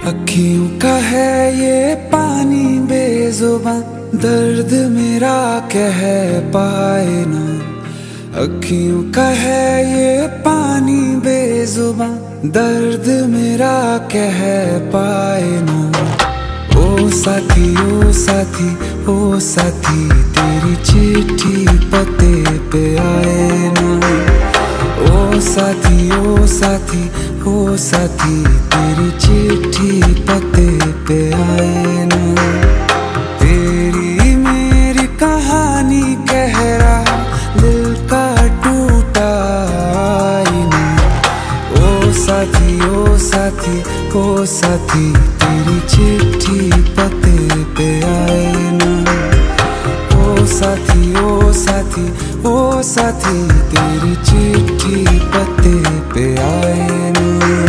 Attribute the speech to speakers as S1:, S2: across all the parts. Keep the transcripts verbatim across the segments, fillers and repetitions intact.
S1: अखियों का है ये पानी बेजुबां, दर्द मेरा कह पाए ना। अखियों का है ये पानी बेजुबां, दर्द मेरा कह पाए ना। ओ साथी ओ साथी ओ साथी, तेरी चिट्ठी पते पे आए ना। ओ साथी ओ साथी ओ साथी, तेरी चिट्ठी पते पे आए ना। तेरी मेरी कहानी कह रहा दिल का टूटा आईना। ओ साथी ओ साथी ओ साथी, तेरी चिट्ठी पते पे आए ना। ओ साथी ओ साथी ओ साथी, तेरी चिट्ठी पते पे आए ना।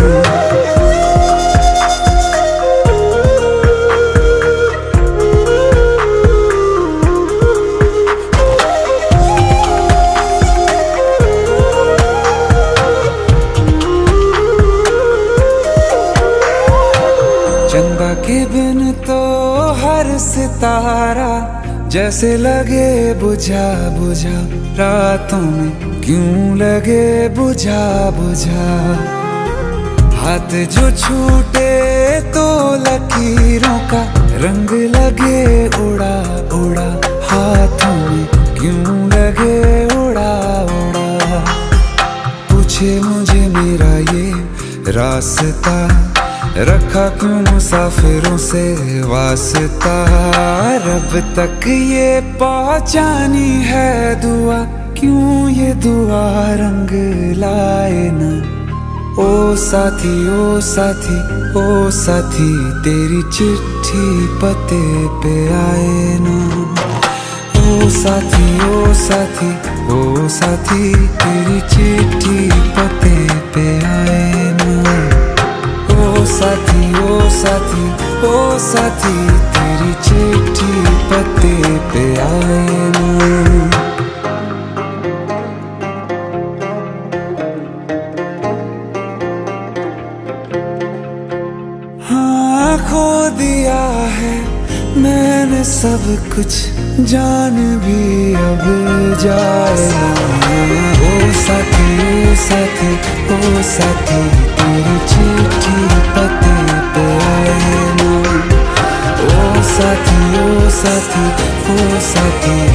S1: चंदा के बिन तो हर सितारा जैसे लगे बुझा बुझा, रातों में क्यों लगे बुझा बुझा। हाथ जो छूटे तो लकीरों का रंग लगे उड़ा उड़ा, हाथों में क्यों लगे उड़ा उड़ा। पूछे मुझे मेरा ये रास्ता, रखा क्यों मुसाफिरों से वास्ता। रब तक ये पहुंचानी है दुआ, क्यों ये दुआ रंग लाए ना। ओ साथी ओ साथी ओ साथी, तेरी चिट्ठी पते पे आए ना। ओ साथी ओ साथी ओ साथी, तेरी चिट्ठी पते पे आए ना। ओ साथी ओ साथी ओ साथी, तेरी चिट्ठी पते पे आए ना। हाँ खो दिया है मैंने सब कुछ, जान भी अब जाए ना। ओ साथी ओ साथी ओ साथी, तेरी चिट्ठी पते पे आए ना। ओ साथी ओ साथी ओ साथी,